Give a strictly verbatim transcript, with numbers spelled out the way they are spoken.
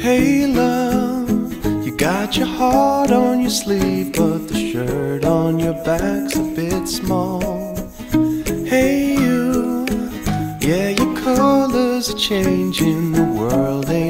Hey love, you got your heart on your sleeve, but the shirt on your back's a bit small. Hey you, yeah, your colors are changing, the world ain't